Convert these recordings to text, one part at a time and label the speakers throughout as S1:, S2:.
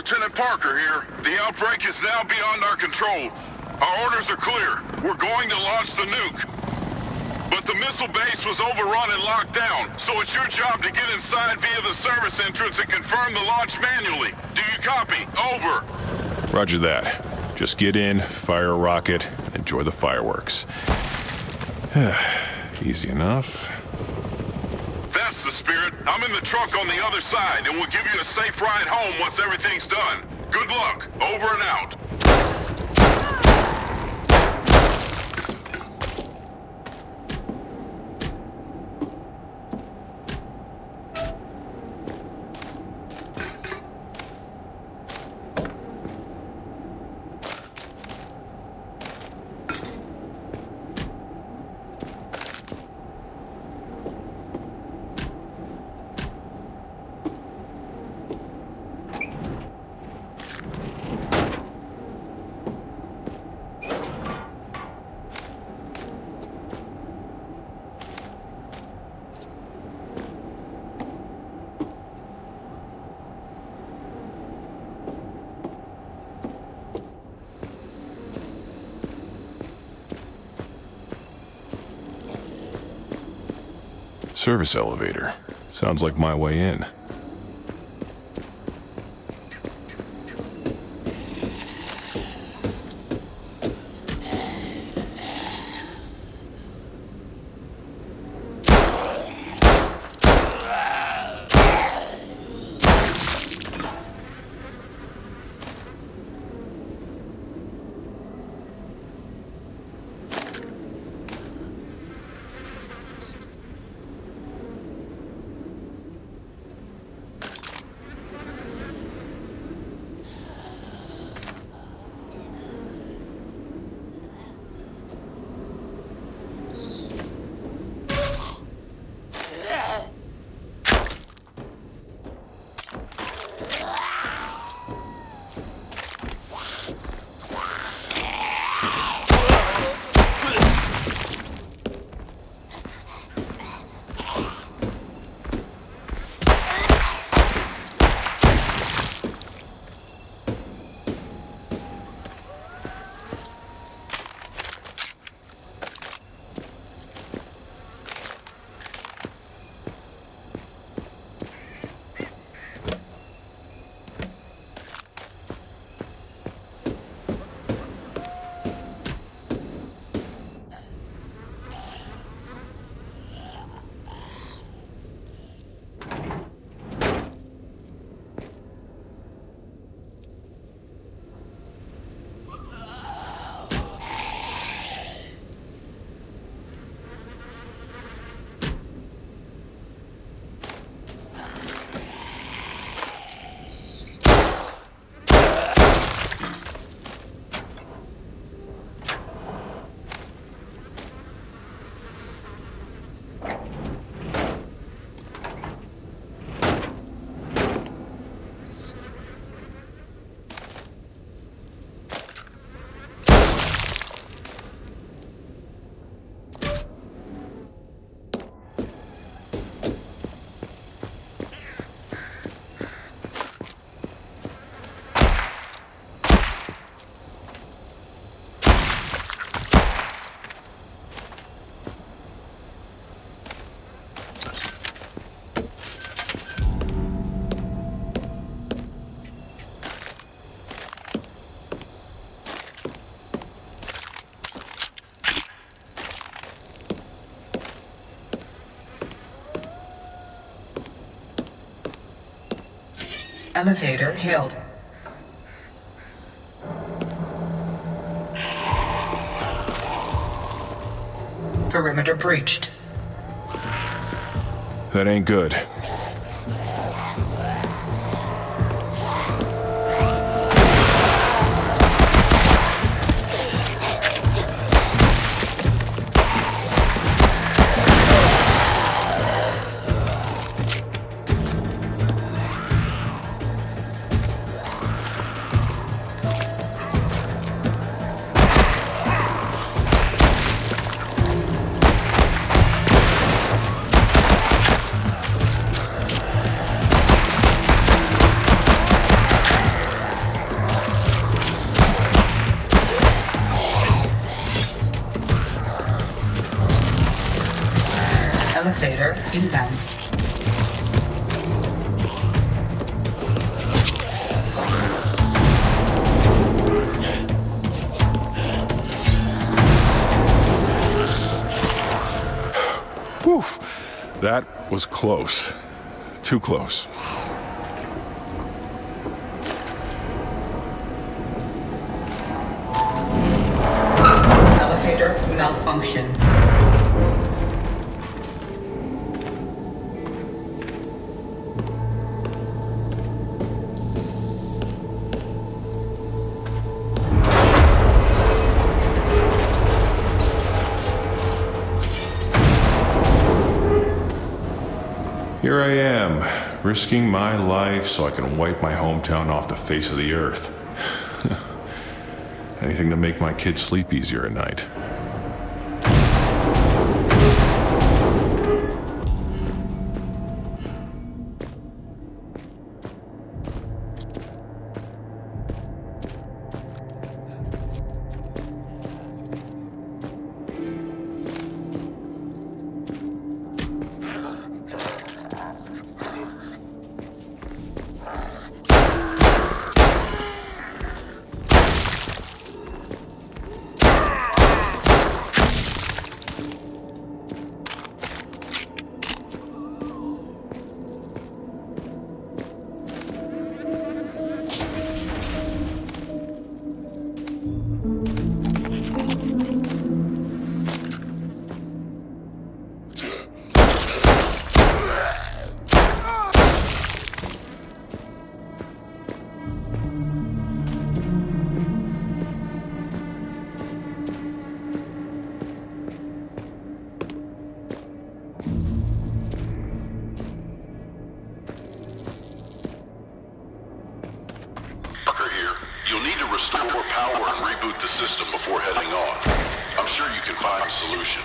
S1: Lieutenant Parker here. The outbreak is now beyond our control. Our orders are clear. We're going to launch the nuke. But the missile base was overrun and locked down, so it's your job to get inside via the service entrance and confirm the launch manually. Do you copy? Over.
S2: Roger that. Just get in, fire a rocket, and enjoy the fireworks. Easy enough.
S1: That's the spirit. I'm in the truck on the other side, and we'll give you a safe ride home once everything's done. Good luck. Over and out.
S2: Service elevator. Sounds like my way in.
S3: Elevator hailed. Perimeter breached.
S2: That ain't good.
S3: inbound.
S2: Woof! That was close. Too close.
S3: Elevator malfunction.
S2: Here I am, risking my life so I can wipe my hometown off the face of the earth. Anything to make my kids sleep easier at night.
S1: Restore power and reboot the system before heading on. I'm sure you can find a solution.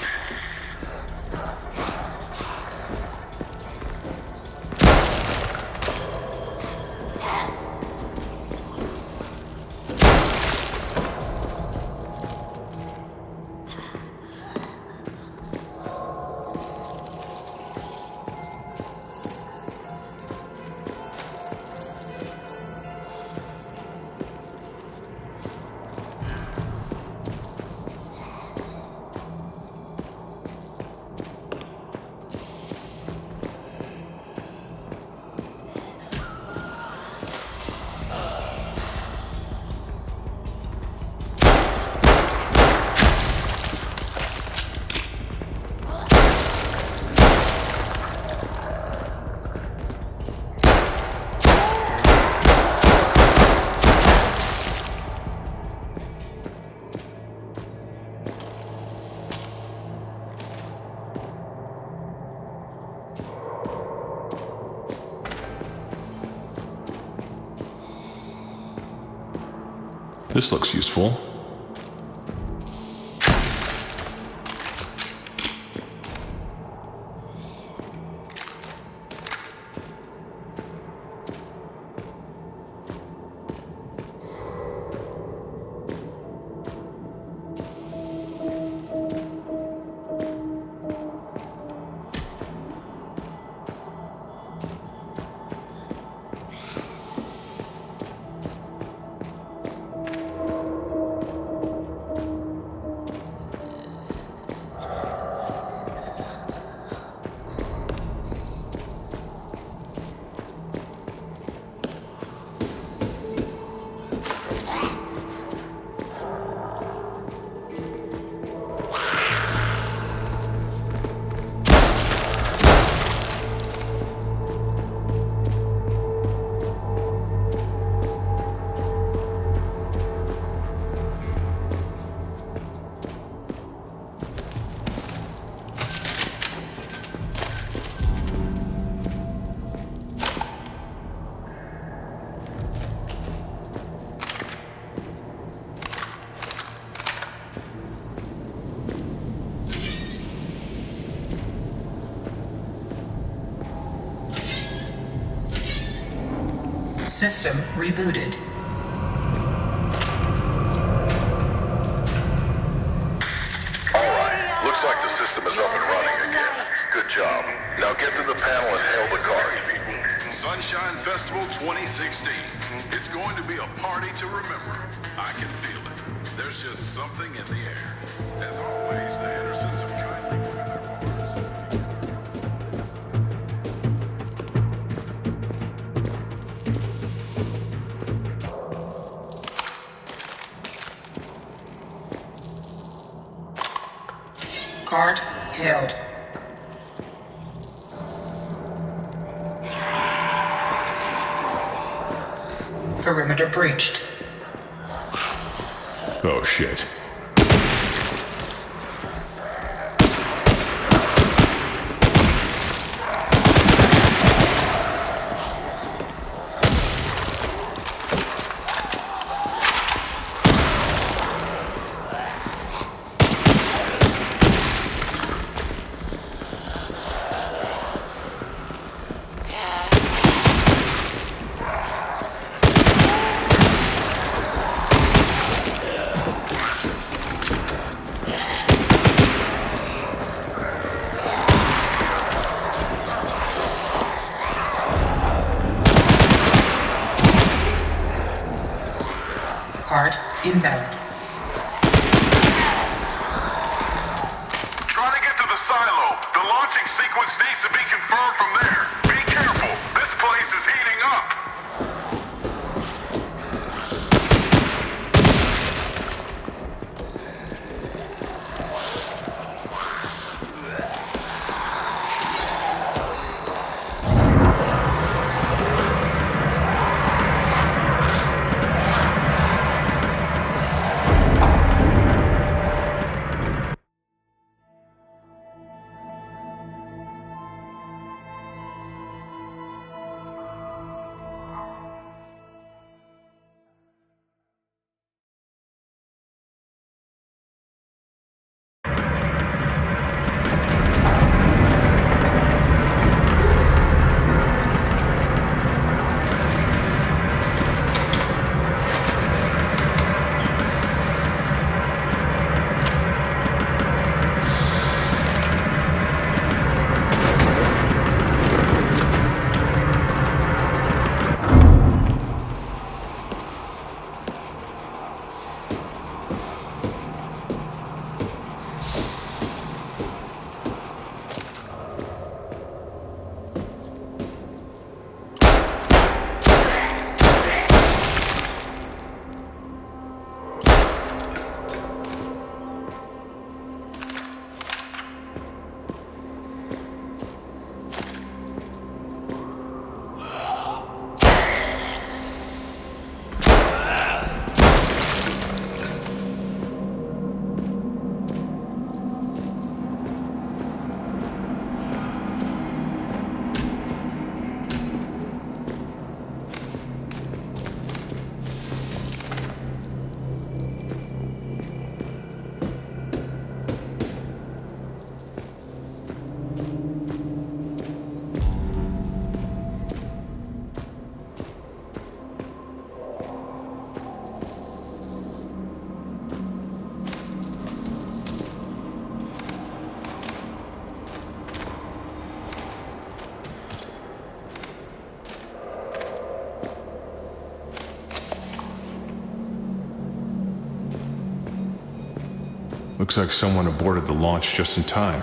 S2: This looks useful.
S3: System rebooted.
S1: All right. Looks like the system is up and running again. Good job. Now get to the panel and hail the car. Sunshine Festival 2016. It's going to be a party to remember. I can feel it. There's just something in the air. As always, the Hendersons have kindly given their
S3: Card held. Perimeter breached.
S2: Oh shit.
S3: Card inbound.
S1: Try to get to the silo. The launching sequence needs to be confirmed from there. Be careful. This place is heating up.
S2: Looks like someone aborted the launch just in time.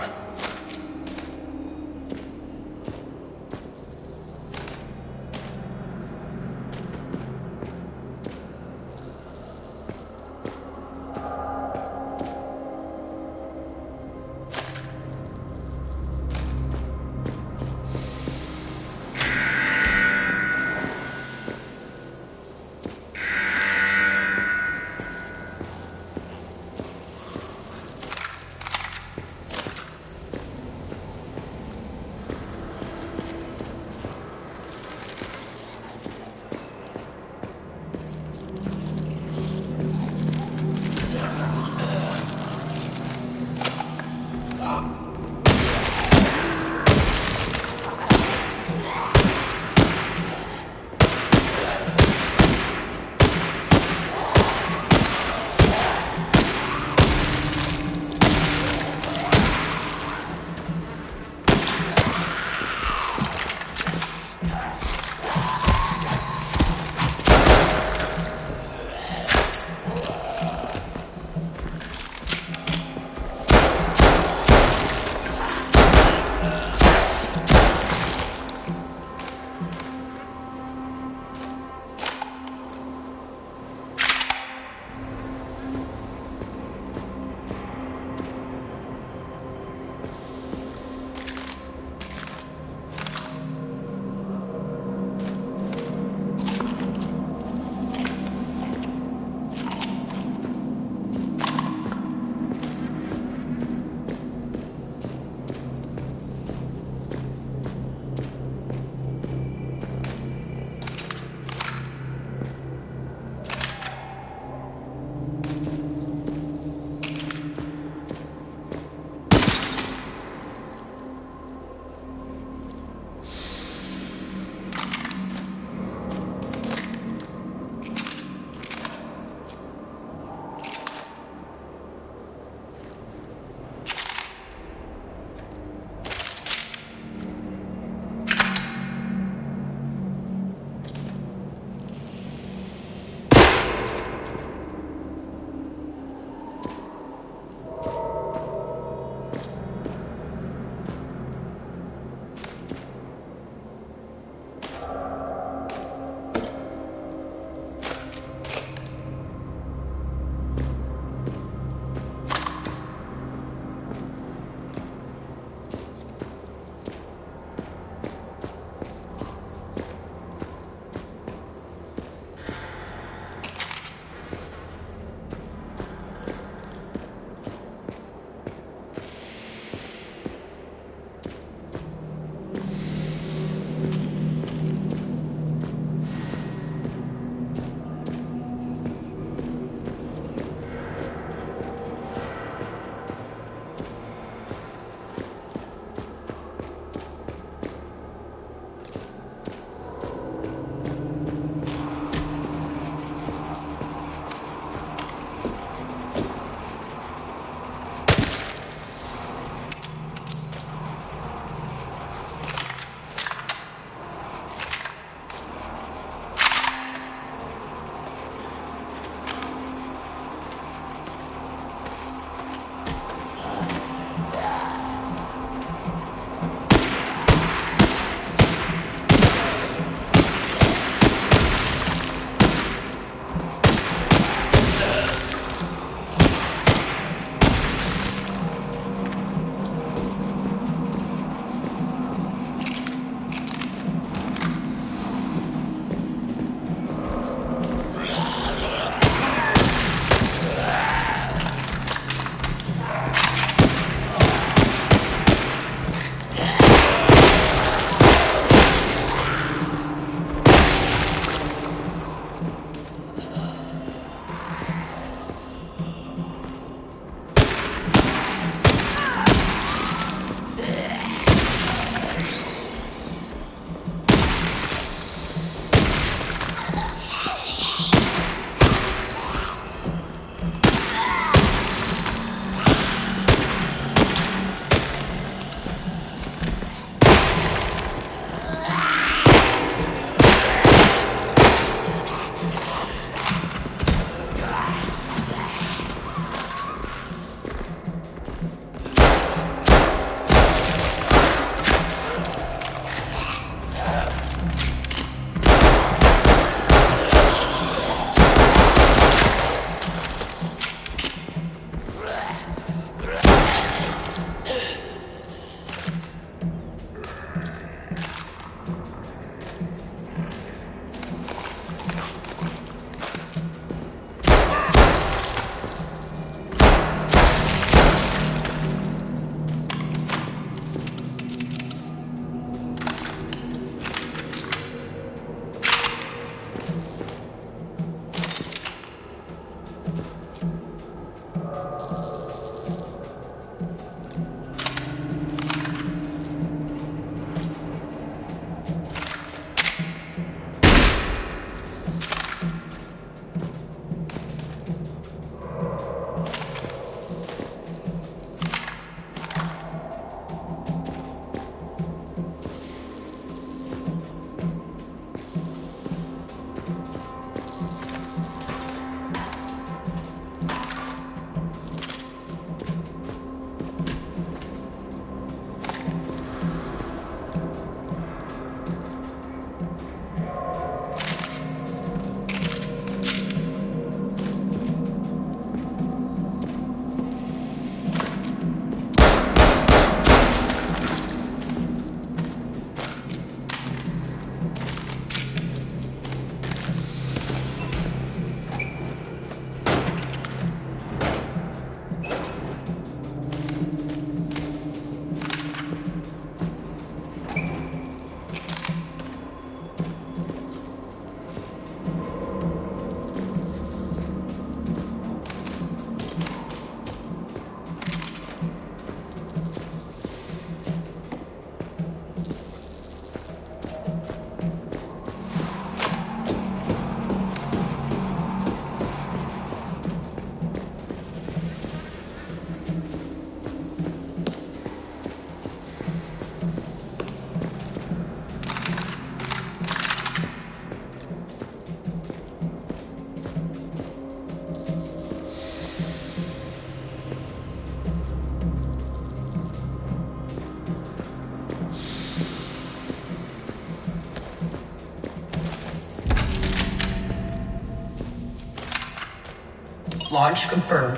S3: Launch confirmed.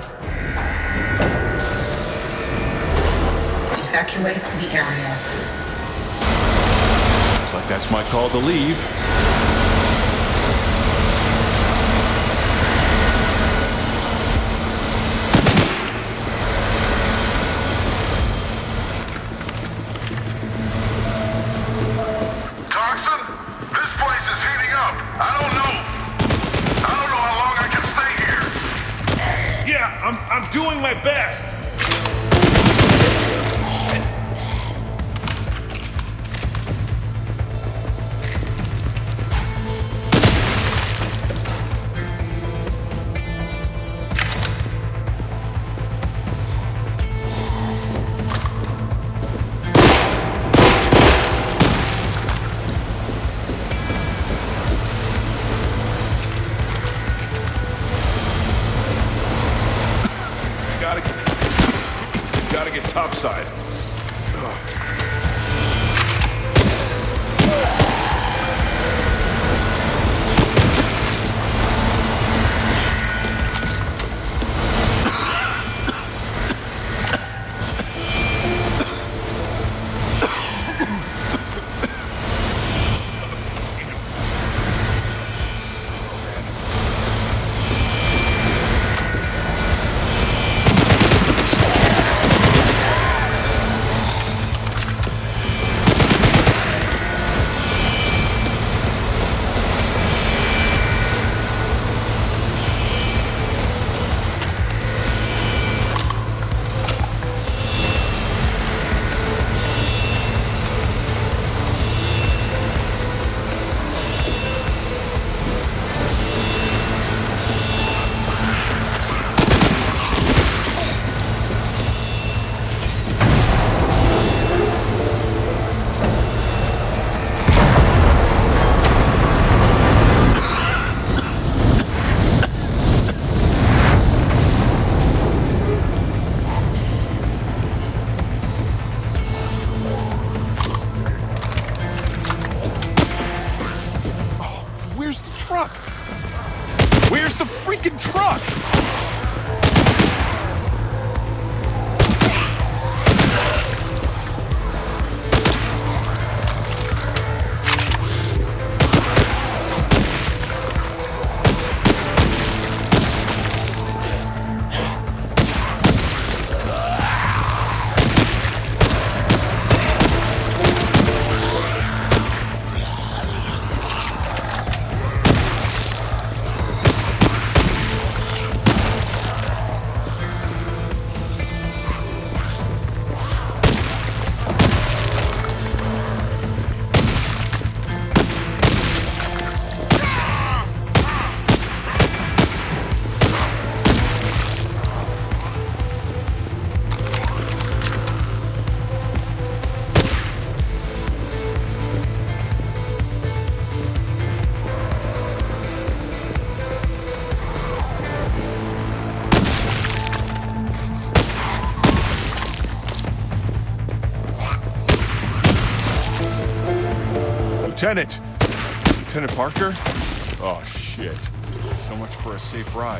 S3: Evacuate the area.
S2: Looks like that's my call to leave.
S1: Dockson, this place is heating up. I don't know how long I can stay here.
S2: Yeah, I'm doing my best. Gotta get topside. Where's the truck? Where's the freaking truck? Lieutenant Parker? Oh, shit. So much for a safe ride.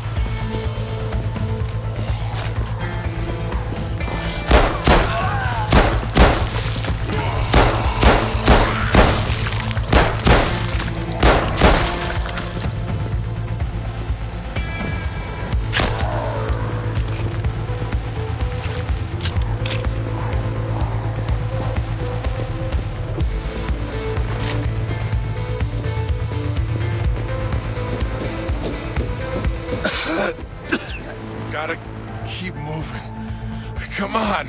S2: Gotta keep moving. Come on.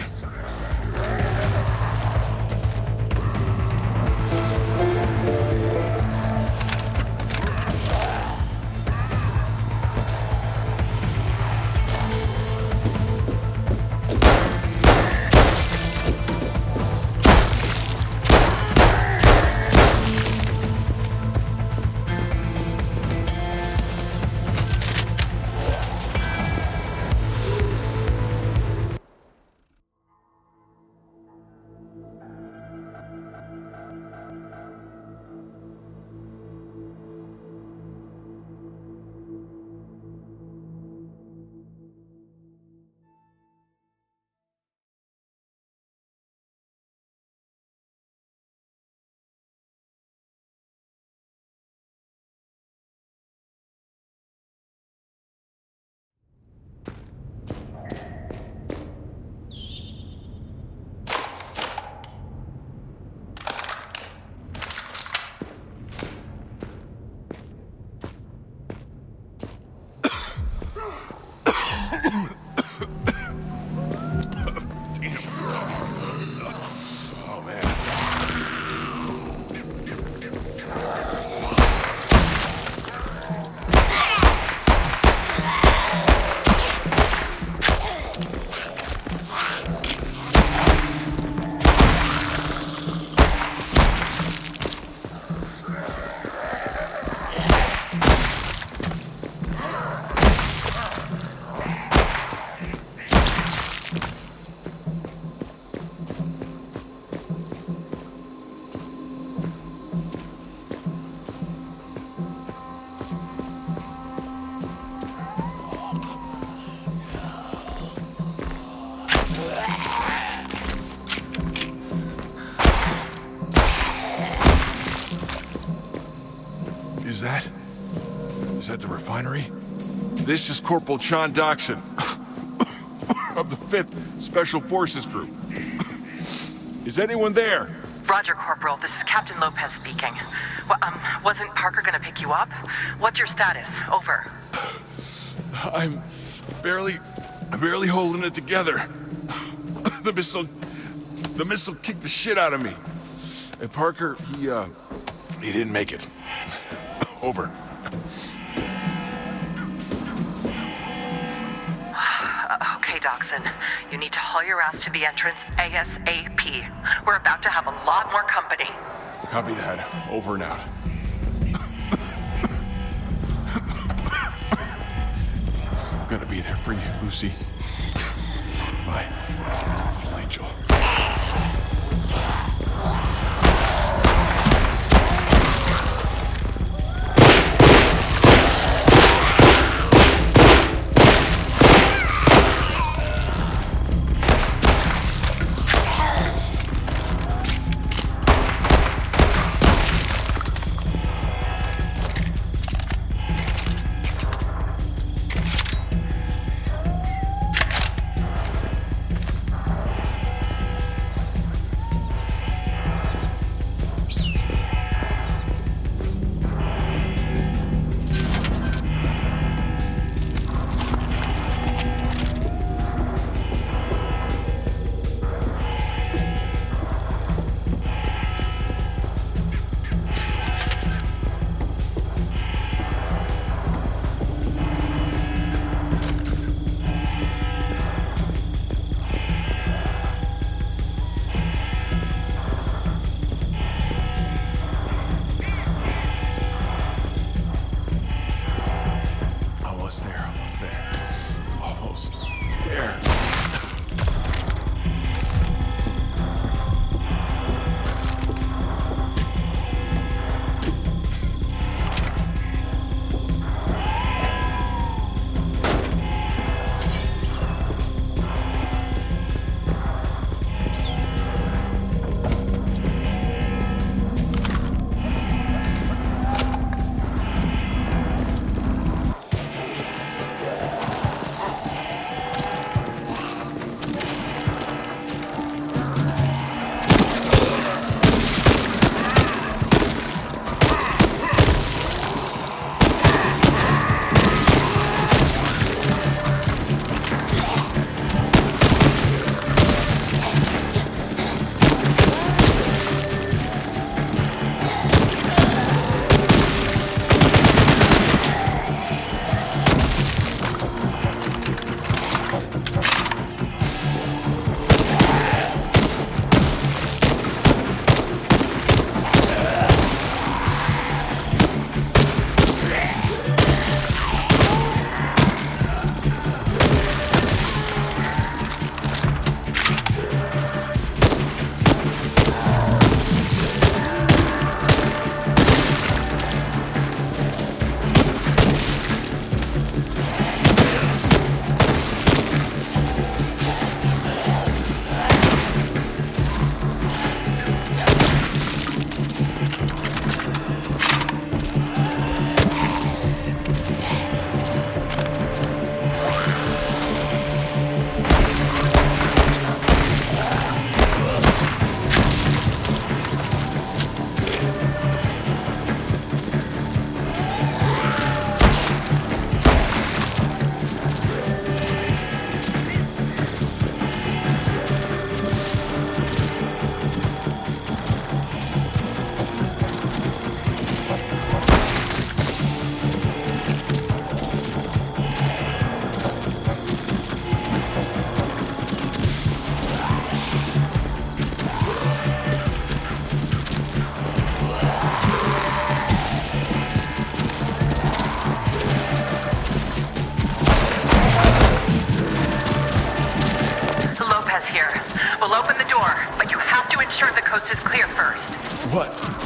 S2: Is that the refinery?
S4: This is Corporal John Dockson of the 5th Special Forces Group. Is anyone there?
S3: Roger, Corporal. This is Captain Lopez speaking. Well, wasn't Parker gonna pick you up? What's your status? Over.
S4: I'm barely holding it together. The missile kicked the shit out of me. And Parker, he didn't make it. Over.
S3: Okay, Dockson. You need to haul your ass to the entrance ASAP. We're about to have a lot more company.
S4: Copy that. Over and out. I'm gonna be there for you, Lucy. Bye. Angel. Almost there.
S3: Here. We'll open the door, but you have to ensure the coast is clear first.
S4: What?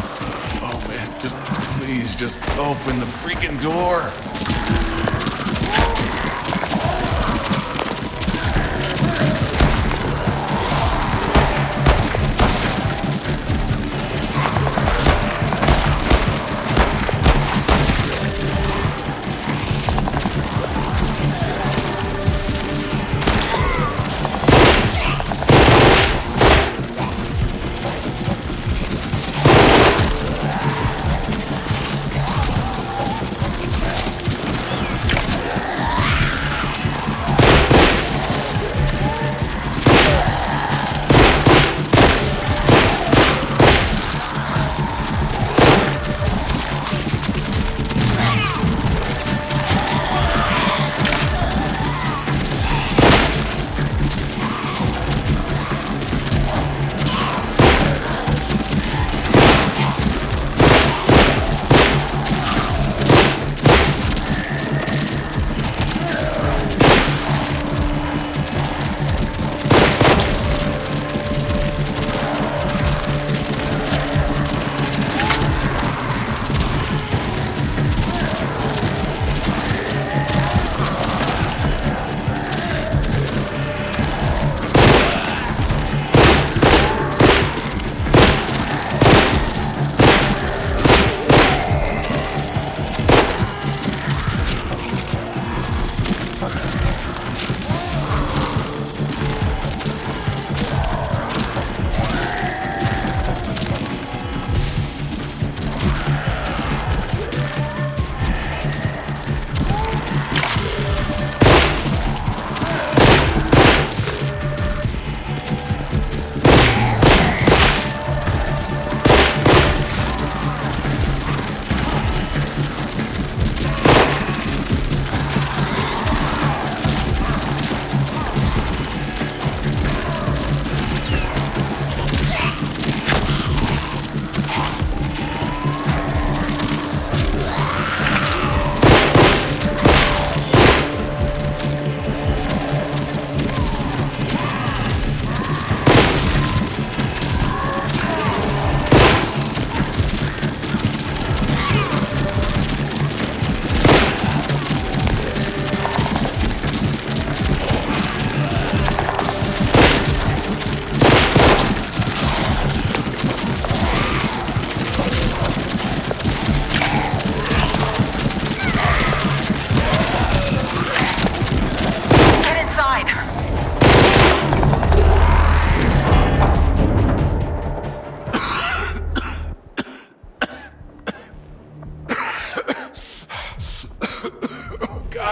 S4: Oh man, please, just open the freaking door.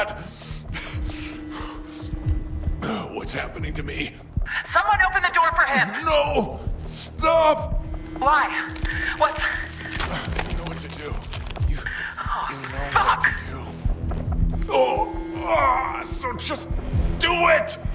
S4: that. What's happening to me?
S3: Someone open the door for him!
S4: No! Stop!
S3: Why? What's...
S4: You know what to do. You know
S3: fuck!
S4: what to do. So just do it!